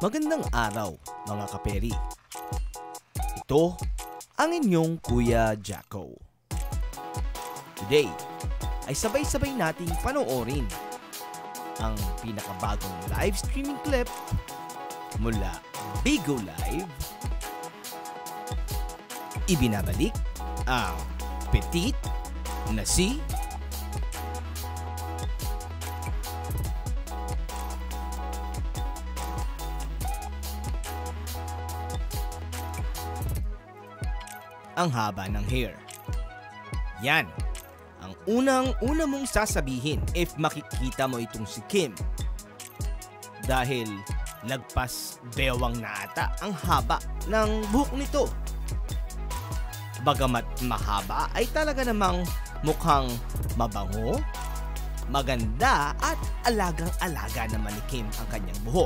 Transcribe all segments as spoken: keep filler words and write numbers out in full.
Magandang araw mga kaperi. Ito ang inyong Kuya Jacko. Today ay sabay-sabay nating panoorin ang pinakabagong live streaming clip mula Bigo Live. Ibinabalik ang petit na si ang haba ng hair. Yan ang unang-una mong sasabihin if makikita mo itong si Kim. Dahil lagpas bewang na ata ang haba ng buhok nito. Bagamat mahaba ay talaga namang mukhang mabango, maganda at alagang-alaga naman ni Kim ang kanyang buhok.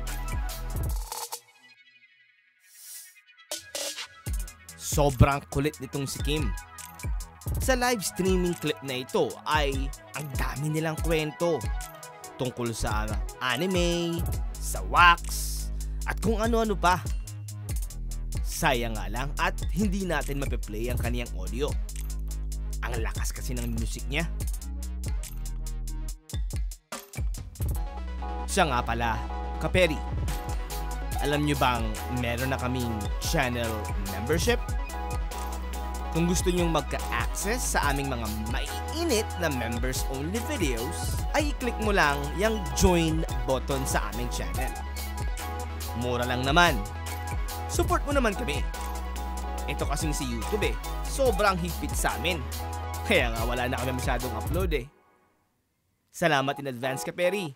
Sobrang kulit nitong si Kim. Sa live streaming clip na ito ay ang dami nilang kwento tungkol sa anime, sa wax, at kung ano-ano pa. Sayang nga lang at hindi natin mape-play ang kaniyang audio. Ang lakas kasi ng music niya. Siya nga pala, kaperi. Alam nyo bang meron na kaming channel membership? Kung gusto nyong magka-access sa aming mga maiinit na members-only videos, ay i-click mo lang yung join button sa aming channel. Mura lang naman. Support mo naman kami. Ito kasing si YouTube eh, sobrang higpit sa amin. Kaya nga wala na kami masyadong upload eh. Salamat in advance, kaperi.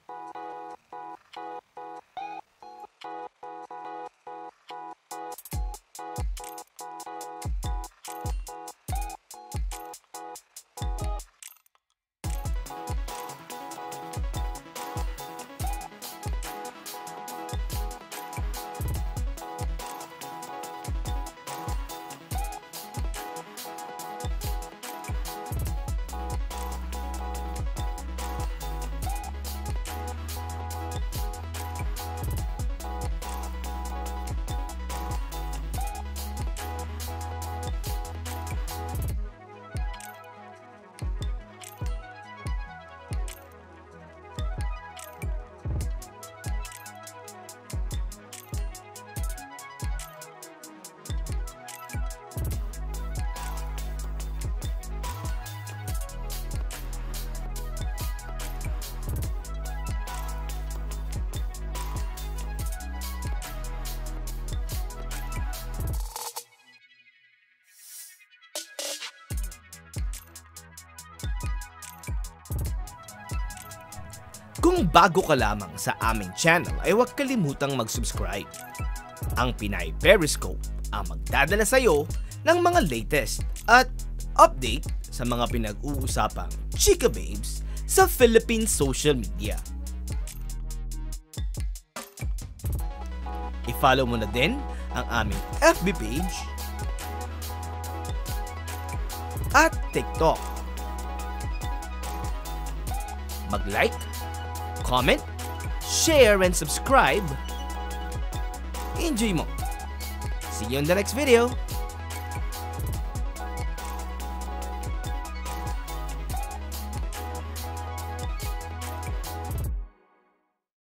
Kung bago ka lamang sa aming channel ay huwag kalimutang mag-subscribe. Ang Pinay Periscope ang magdadala sa iyo ng mga latest at update sa mga pinag-uusapang chika babes sa Philippine social media. I-follow mo na din ang aming F B page at TikTok. Mag-like, comment, share, and subscribe. Enjoy mo. See you in the next video.